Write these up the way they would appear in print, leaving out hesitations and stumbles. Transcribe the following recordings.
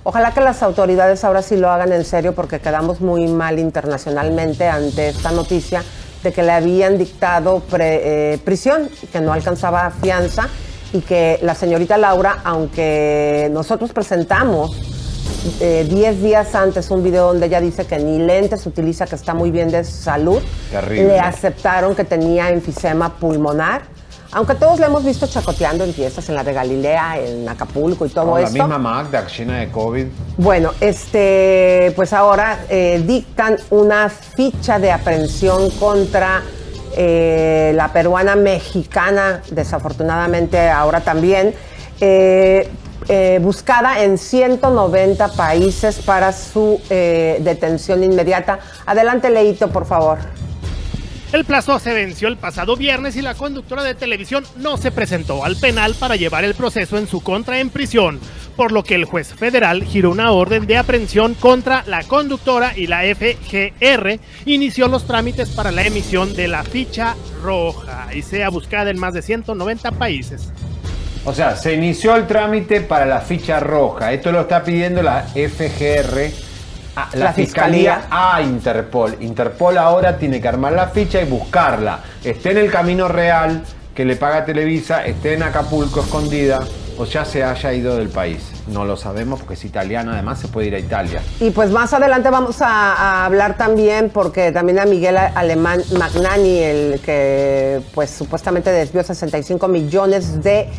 Ojalá que las autoridades ahora sí lo hagan en serio, porque quedamos muy mal internacionalmente ante esta noticia de que le habían dictado prisión y que no alcanzaba fianza, y que la señorita Laura, aunque nosotros presentamos 10 días antes un video donde ella dice que ni lentes utiliza, que está muy bien de salud, terrible, le aceptaron que tenía enfisema pulmonar, aunque todos le hemos visto chacoteando en fiestas, en la de Galilea, en Acapulco y todo esto. La misma Magda llena de COVID. Bueno, pues ahora dictan una ficha de aprehensión contra la peruana mexicana, desafortunadamente ahora también, buscada en 190 países para su detención inmediata. Adelante, Leito, por favor. El plazo se venció el pasado viernes y la conductora de televisión no se presentó al penal para llevar el proceso en su contra en prisión, por lo que el juez federal giró una orden de aprehensión contra la conductora y la FGR inició los trámites para la emisión de la ficha roja y sea buscada en más de 190 países. O sea, se inició el trámite para la ficha roja. Esto lo está pidiendo la FGR. La Fiscalía a Interpol. Interpol ahora tiene que armar la ficha y buscarla. Esté en el Camino Real, que le paga Televisa, esté en Acapulco escondida, o ya se haya ido del país. No lo sabemos porque es italiana, además se puede ir a Italia. Y pues más adelante vamos a hablar también, porque también a Miguel Alemán Magnani, el que pues supuestamente desvió 65 millones de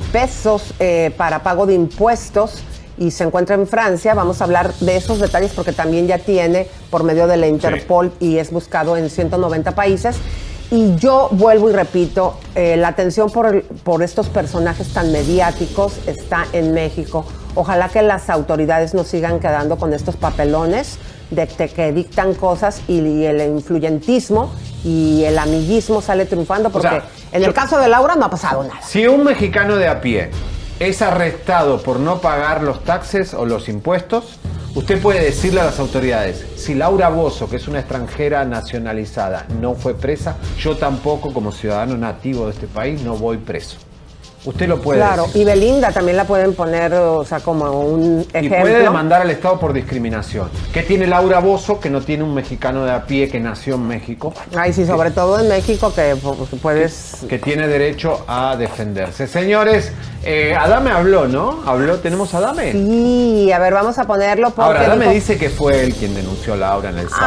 pesos para pago de impuestos, y se encuentra en Francia. Vamos a hablar de esos detalles porque también ya tiene por medio de la Interpol, sí, y es buscado en 190 países. Y yo vuelvo y repito, la atención por estos personajes tan mediáticos está en México. Ojalá que las autoridades no sigan quedando con estos papelones de que dictan cosas y el influyentismo y el amiguismo sale triunfando, porque en el caso de Laura no ha pasado nada. Si un mexicano de a pie es arrestado por no pagar los taxes o los impuestos, usted puede decirle a las autoridades: si Laura Bozzo, que es una extranjera nacionalizada, no fue presa, yo tampoco, como ciudadano nativo de este país, no voy preso. Usted lo puede decir. Y Belinda también la pueden poner, o sea, como un ejemplo. Y puede demandar al Estado por discriminación. ¿Qué tiene Laura Bozzo que no tiene un mexicano de a pie que nació en México? Ay, sí, sobre todo en México, que puedes... Que tiene derecho a defenderse. Señores, Adame habló, ¿no? ¿Tenemos a Adame? Sí, a ver, vamos a ponerlo porque... Ahora, Adame dice que fue él quien denunció a Laura en el SAT.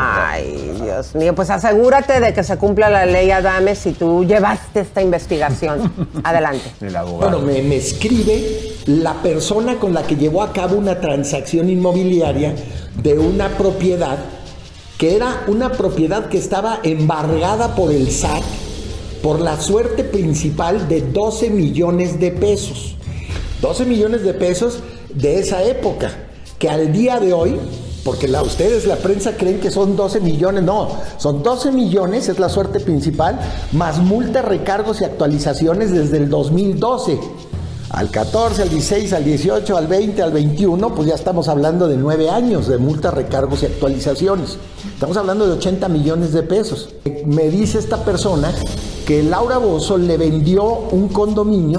Ay, Dios mío, pues asegúrate de que se cumpla la ley, Adame, si tú llevaste esta investigación. Adelante. El abogado. Bueno, me escribe la persona con la que llevó a cabo una transacción inmobiliaria de una propiedad que era una propiedad que estaba embargada por el SAT por la suerte principal de 12 millones de pesos. 12 millones de pesos de esa época, que al día de hoy, porque ustedes, la prensa, creen que son 12 millones, no, son 12 millones, es la suerte principal, más multas, recargos y actualizaciones desde el 2012. Al 14, al 16, al 18, al 20, al 21, pues ya estamos hablando de 9 años de multas, recargos y actualizaciones. Estamos hablando de 80 millones de pesos. Me dice esta persona que Laura Bozzo le vendió un condominio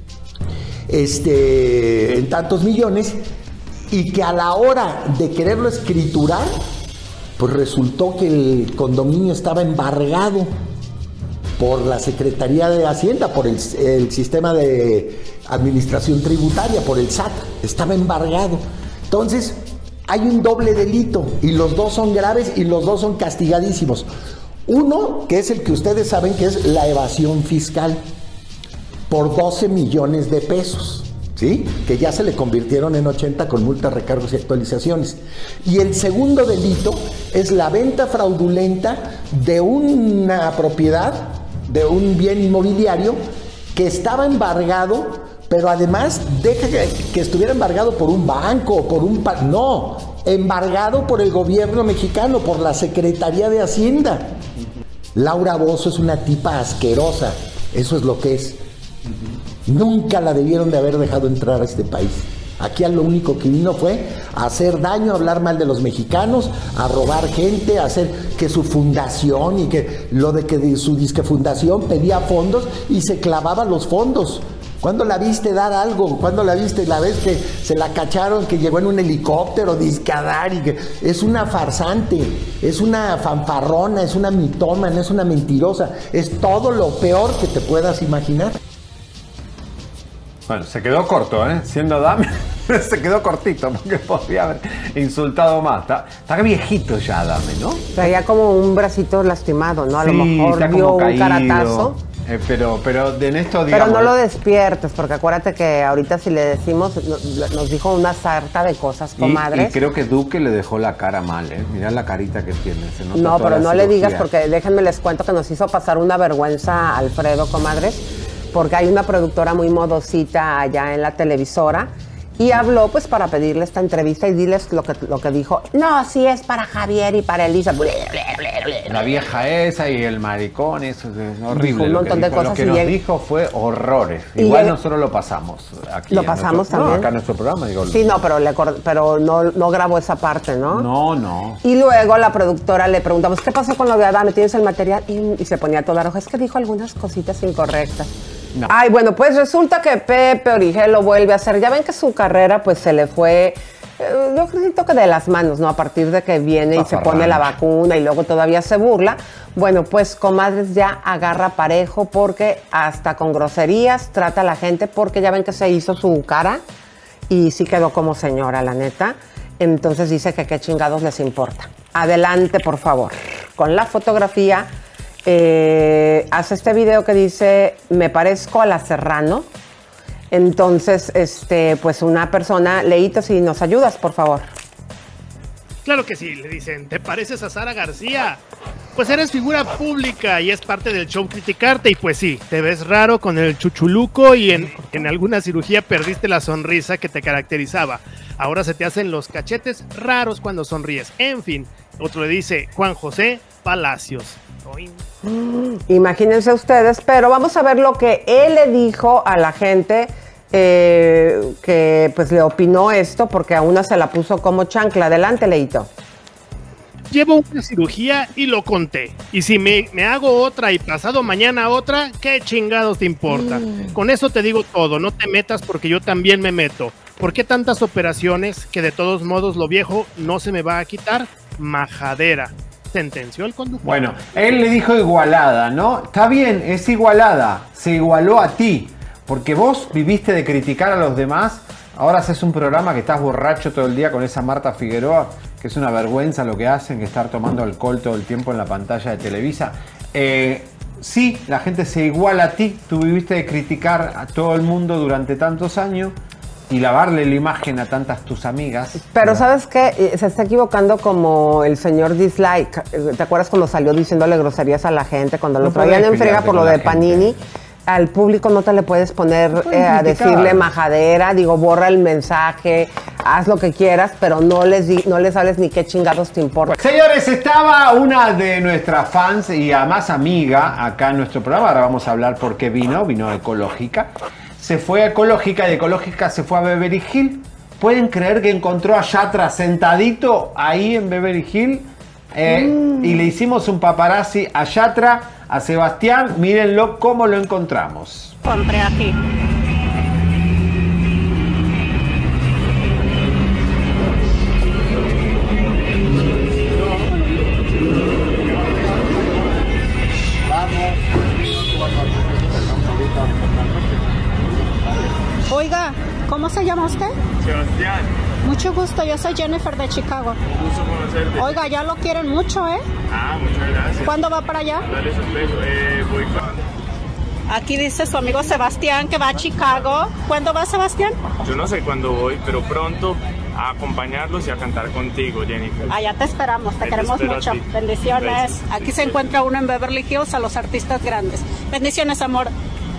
en tantos millones, y que a la hora de quererlo escriturar, pues resultó que el condominio estaba embargado por la Secretaría de Hacienda, por el sistema de administración tributaria, por el SAT, estaba embargado. Entonces, hay un doble delito, y los dos son graves y los dos son castigadísimos. Uno, que es el que ustedes saben, que es la evasión fiscal, por 12 millones de pesos. ¿Sí? Que ya se le convirtieron en 80 con multas, recargos y actualizaciones. Y el segundo delito es la venta fraudulenta de una propiedad, de un bien inmobiliario que estaba embargado, pero además deja que estuviera embargado por un banco, no, embargado por el gobierno mexicano, por la Secretaría de Hacienda. Laura Bozzo es una tipa asquerosa, eso es lo que es. Nunca la debieron de haber dejado entrar a este país. Aquí a lo único que vino fue a hacer daño, a hablar mal de los mexicanos, a robar gente, a hacer que su fundación y que lo de que su disque fundación pedía fondos y se clavaba los fondos. ¿Cuándo la viste dar algo? ¿Cuándo la viste la vez que se la cacharon, que llegó en un helicóptero, disque a dar y que es una farsante, es una fanfarrona, es una mitómana, es una mentirosa, es todo lo peor que te puedas imaginar? Bueno, se quedó corto, ¿eh? Siendo Dame, se quedó cortito porque podría haber insultado más. Está viejito ya Dame, ¿no? Traía como un bracito lastimado, ¿no? A lo Sí, mejor está dio como un caratazo. Pero en esto, digamos... Pero no lo despiertes, porque acuérdate que ahorita si le decimos, nos dijo una sarta de cosas, comadres. Y creo que Duque le dejó la cara mal, ¿eh? Mirá la carita que tiene. Se nota No, toda pero la no le cirugía. digas, porque déjenme les cuento que nos hizo pasar una vergüenza Alfredo, comadres, porque hay una productora muy modosita allá en la televisora y habló pues para pedirle esta entrevista y diles lo que dijo. No, sí es para Javier y para Elisa. La vieja esa y el maricón, eso es horrible. Dijo un montón de cosas lo que y nos él... dijo fue horrores. Y Igual él... nosotros lo pasamos aquí. Lo pasamos también. No, acá en nuestro programa, digo. Sí, no, pero no grabó esa parte, ¿no? No. Y luego la productora le preguntamos, ¿qué pasó con lo de Adame? ¿Tienes el material? Y se ponía toda roja. Es que dijo algunas cositas incorrectas. No. Ay, bueno, pues resulta que Pepe Origel lo vuelve a hacer. Ya ven que su carrera pues se le fue, yo creo que de las manos, ¿no? A partir de que viene y se pone la vacuna y luego todavía se burla. Bueno, pues comadres ya agarra parejo porque hasta con groserías trata a la gente porque ya ven que se hizo su cara y sí quedó como señora, la neta. Entonces dice que qué chingados les importa. Adelante, por favor, con la fotografía. Hace este video que dice, me parezco a la Serrano. Entonces, pues una persona, Leito, si nos ayudas, por favor. Claro que sí, le dicen, ¿te pareces a Sara García? Pues eres figura pública y es parte del show criticarte y pues sí, te ves raro con el chuchuluco y en alguna cirugía perdiste la sonrisa que te caracterizaba. Ahora se te hacen los cachetes raros cuando sonríes. En fin, otro le dice, Juan José Palacios. Imagínense ustedes, pero vamos a ver lo que él le dijo a la gente que pues le opinó esto, porque a una se la puso como chancla. Adelante, Leito. Llevo una cirugía y lo conté. Y si me hago otra y pasado mañana otra, ¿qué chingados te importa? Con eso te digo todo, no te metas porque yo también me meto. ¿Por qué tantas operaciones que de todos modos lo viejo no se me va a quitar? Majadera. Sentenció el conductor. Bueno, él le dijo igualada, ¿no? Está bien, es igualada. Se igualó a ti. Porque vos viviste de criticar a los demás. Ahora haces un programa que estás borracho todo el día con esa Marta Figueroa, que es una vergüenza lo que hacen, que estar tomando alcohol todo el tiempo en la pantalla de Televisa. Sí, la gente se iguala a ti. Tú viviste de criticar a todo el mundo durante tantos años y lavarle la imagen a tantas tus amigas. Pero ¿sabes qué? Se está equivocando como el señor Dislike. ¿Te acuerdas cuando salió diciéndole groserías a la gente? Cuando lo traían en frega por lo de Panini. Al público no te le puedes poner a decirle majadera, digo, borra el mensaje, haz lo que quieras, pero no les hables ni qué chingados te importa. Señores, estaba una de nuestras fans y además amiga acá en nuestro programa. Ahora vamos a hablar por qué vino Ecológica. Se fue a Ecológica y de Ecológica se fue a Beverly Hills. ¿Pueden creer que encontró a Yatra sentadito ahí en Beverly Hills? Y le hicimos un paparazzi a Yatra, a Sebastián. Mírenlo cómo lo encontramos. Compré aquí. Oiga, ¿cómo se llama usted? Sebastián. Mucho gusto, yo soy Jennifer de Chicago. Un gusto conocerte. Oiga, ya lo quieren mucho, ¿eh? Ah, muchas gracias. ¿Cuándo va para allá? Dale un beso. Voy con... Aquí dice su amigo Sebastián que va a Chicago. ¿Cuándo va, Sebastián? Yo no sé cuándo voy, pero pronto a acompañarlos y a cantar contigo, Jennifer. Allá te esperamos, te queremos espero mucho. a ti. Bendiciones. Besos. Aquí se encuentra uno en Beverly Hills a los artistas grandes. Bendiciones, amor.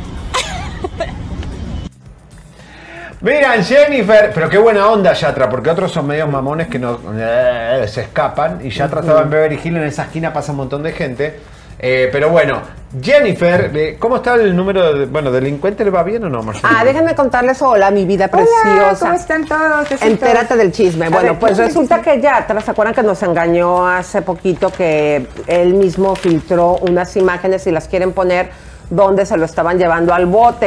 Miran, Jennifer, pero qué buena onda Yatra, porque otros son medios mamones que no se escapan. Y Yatra estaba en Beverly Hills, en esa esquina pasa un montón de gente. Pero bueno, Jennifer, ¿cómo está el número de, delincuente? ¿Le va bien o no, Marcelo? Déjenme contarles, hola, mi vida preciosa. Hola, ¿cómo están todos? Entérate del chisme. Bueno, ver, pues resulta que Yatra, ¿se acuerdan que nos engañó hace poquito que él mismo filtró unas imágenes y las quieren poner donde se lo estaban llevando al bote?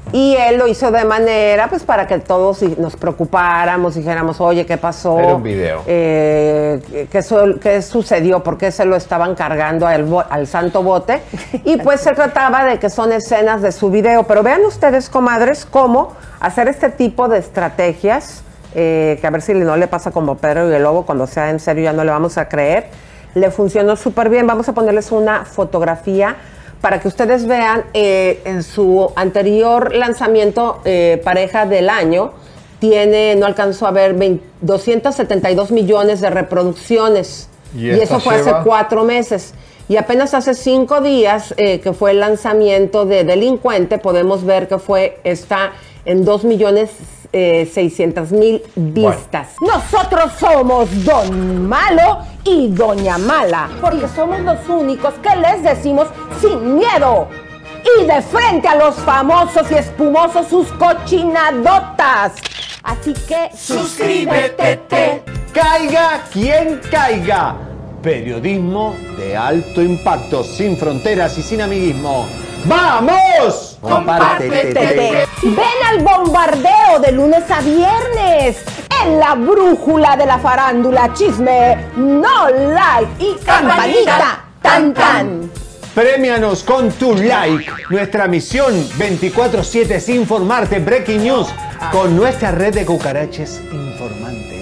Y él lo hizo de manera, pues, para que todos nos preocupáramos, dijéramos, oye, ¿qué pasó? Era un video. ¿Qué sucedió? ¿Por qué se lo estaban cargando al santo bote? Y pues se trataba de que son escenas de su video. Pero vean ustedes, comadres, cómo hacer este tipo de estrategias, que a ver si no le pasa como Pedro y el Lobo, cuando sea en serio ya no le vamos a creer. Le funcionó súper bien. Vamos a ponerles una fotografía para que ustedes vean en su anterior lanzamiento, pareja del año, no alcanzó a ver 272 millones de reproducciones. Y eso fue hace 4 meses. Y apenas hace 5 días, que fue el lanzamiento de Delincuente, podemos ver que está en 2.600.000 vistas. Bueno. Nosotros somos Don Malo y Doña Mala, porque somos los únicos que les decimos sin miedo y de frente a los famosos y espumosos sus cochinadotas. Así que suscríbete. Caiga quien caiga. Periodismo de alto impacto, sin fronteras y sin amiguismo. ¡Vamos! ¡Compártete! Ven al bombardeo de lunes a viernes en la brújula de la farándula, chisme, no like y campanita, tan tan. Premianos con tu like. Nuestra misión 24/7 es informarte. Breaking News con nuestra red de cucaraches informantes.